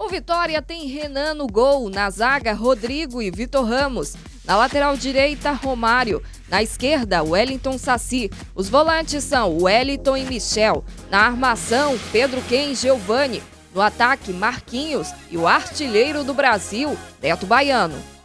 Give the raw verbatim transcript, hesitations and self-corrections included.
Vitória tem Renan no gol, na zaga Rodrigo e Vitor Ramos. Na lateral direita, Romário. Na esquerda, Wellington Saci. Os volantes são Wellington e Michel. Na armação, Pedro Ken e Giovani. No ataque, Marquinhos e o artilheiro do Brasil, Neto Baiano.